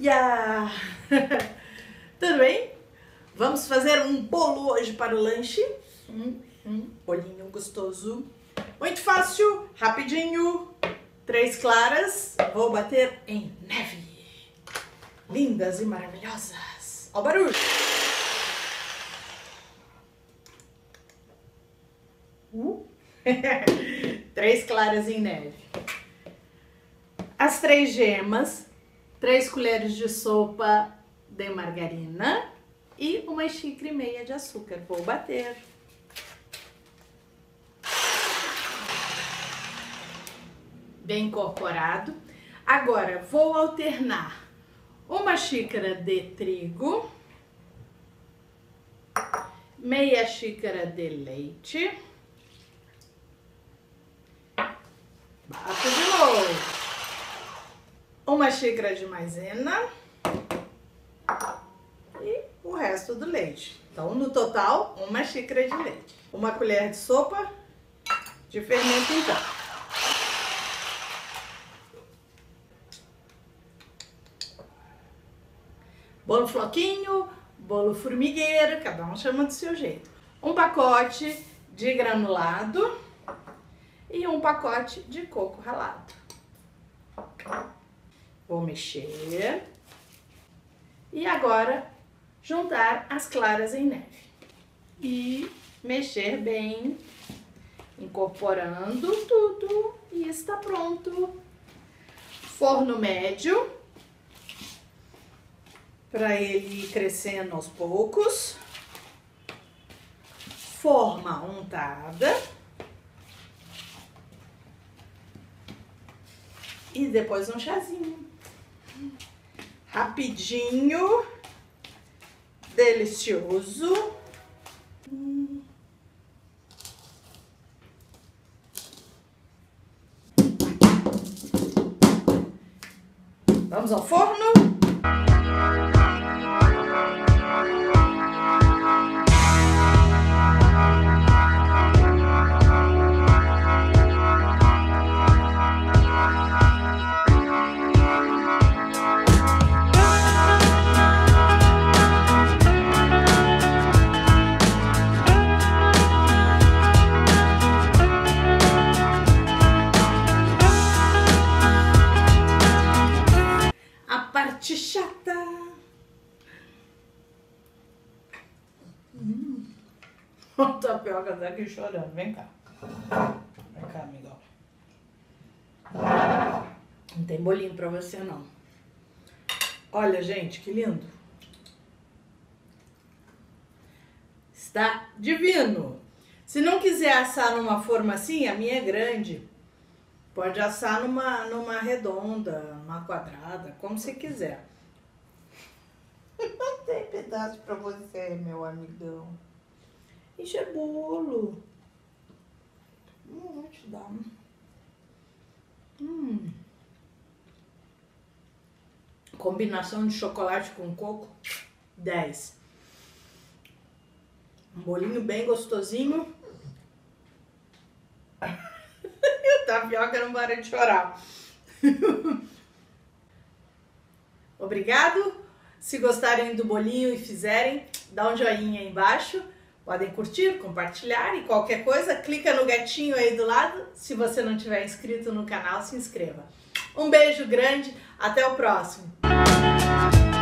dia! Tudo bem? Vamos fazer um bolo hoje para o lanche. Bolinho gostoso. Muito fácil, rapidinho. 3 claras. Vou bater em neve. Lindas e maravilhosas. Ó o barulho. Três claras em neve. As 3 gemas, 3 colheres de sopa de margarina e 1,5 xícaras de açúcar. Vou bater. Bem incorporado. Agora vou alternar 1 xícara de trigo, meia xícara de leite. Bato de novo. 1 xícara de maisena e o resto do leite. Então, no total, 1 xícara de leite. 1 colher de sopa de fermento, então. Bolo floquinho, bolo formigueiro, cada um chama do seu jeito. 1 pacote de granulado e 1 pacote de coco ralado. Vou mexer e agora juntar as claras em neve e mexer bem, incorporando tudo e está pronto. Forno médio para ele ir crescendo aos poucos. Forma untada. E depois um chazinho. Rapidinho. Delicioso. Vamos ao forno. Chata. O tapioca tá aqui chorando. Vem cá. Vem cá, amigão. Não tem bolinho pra você, não. Olha, gente, que lindo. Está divino. Se não quiser assar numa forma assim, a minha é grande. Pode assar numa redonda, numa quadrada, como você quiser. Não tem pedaço pra você, meu amigão. Isso é bolo. Vou te dar. Combinação de chocolate com coco, 10. Um bolinho bem gostosinho. O tapioca não para de chorar. Obrigado. Se gostarem do bolinho e fizerem, dá um joinha aí embaixo. Podem curtir, compartilhar e qualquer coisa, clica no gatinho aí do lado. Se você não tiver inscrito no canal, se inscreva. Um beijo grande, até o próximo.